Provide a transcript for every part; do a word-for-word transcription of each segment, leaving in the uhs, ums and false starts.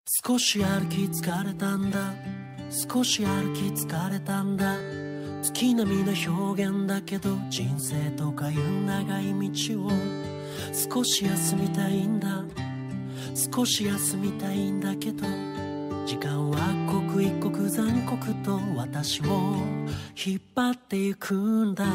少し歩き疲れたんだ、少し歩き疲れたんだ。月並みの表現だけど人生とかいう長い道を少し休みたいんだ、少し休みたいんだけど時間は刻一刻残酷と私を引っ張ってゆくんだ。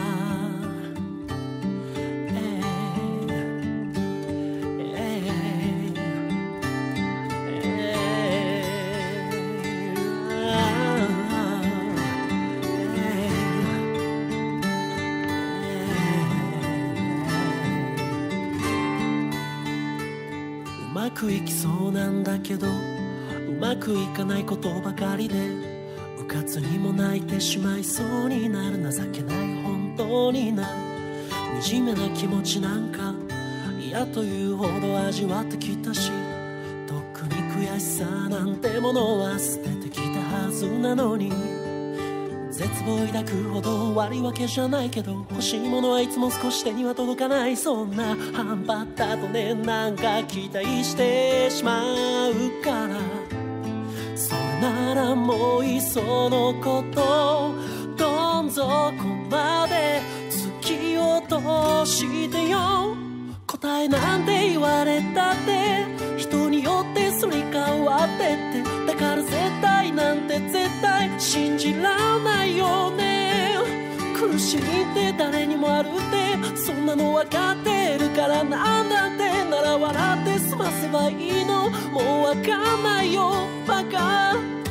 うまくいきそうなんだけどうまくいかないことばかりでうかつにも泣いてしまいそうになる。情けない本当にな惨めな気持ちなんか嫌というほど味わってきたし、とっくに悔しさなんてものは捨ててきたはずなのに、絶望抱くほど悪いわけじゃないけど欲しいものはいつも少し手には届かない。そんな半端だとね、なんか期待してしまうから、それならもういっそのことどん底まで突き落としてよ。答えなんて言われたって人によってすり替わってって、だから絶対なんて絶対信じらんないよね。苦しみって誰にもあるってそんなの分かってるから、なんだってなら笑って済ませばいいの。もう分かんないよバカ。